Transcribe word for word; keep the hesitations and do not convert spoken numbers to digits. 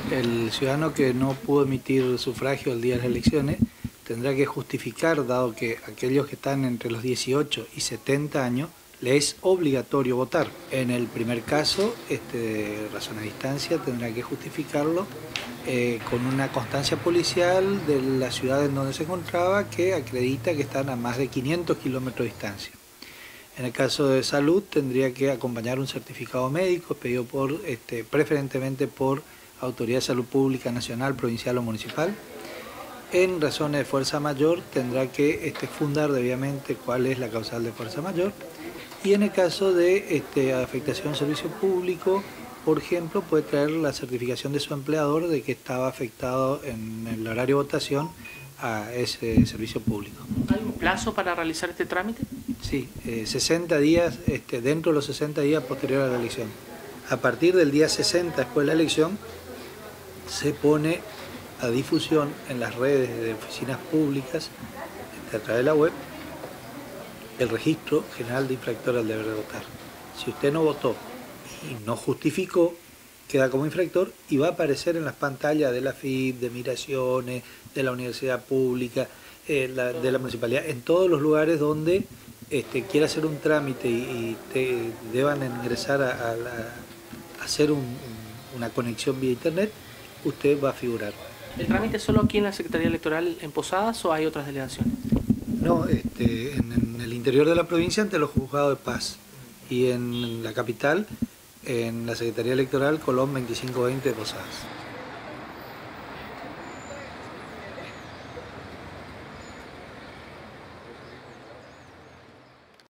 El ciudadano que no pudo emitir sufragio el día de las elecciones tendrá que justificar, dado que aquellos que están entre los dieciocho y setenta años, le es obligatorio votar. En el primer caso, este, razón a distancia, tendrá que justificarlo eh, con una constancia policial de la ciudad en donde se encontraba que acredita que están a más de quinientos kilómetros de distancia. En el caso de salud, tendría que acompañar un certificado médico pedido por, este, preferentemente por Autoridad de Salud Pública Nacional, Provincial o Municipal. En razones de fuerza mayor, tendrá que este, fundar debidamente cuál es la causal de fuerza mayor. Y en el caso de este, afectación al servicio público, por ejemplo, puede traer la certificación de su empleador de que estaba afectado en el horario de votación a ese servicio público. ¿Hay un plazo para realizar este trámite? Sí, eh, sesenta días, este, dentro de los sesenta días posterior a la elección. A partir del día sesenta después de la elección, se pone a difusión en las redes de oficinas públicas, a través de la web, el registro general de infractor al deber de votar. Si usted no votó y no justificó, queda como infractor y va a aparecer en las pantallas de la F I P, de Migraciones, de la Universidad Pública, eh, la, de la Municipalidad, en todos los lugares donde este, quiera hacer un trámite y, y te, deban ingresar a, a, la, a hacer un, una conexión vía internet, usted va a figurar. ¿El trámite es solo aquí en la Secretaría Electoral en Posadas o hay otras delegaciones? No, este, en, en el interior de la provincia ante los juzgados de paz y en la capital en la Secretaría Electoral Colón veinticinco veinte de Posadas.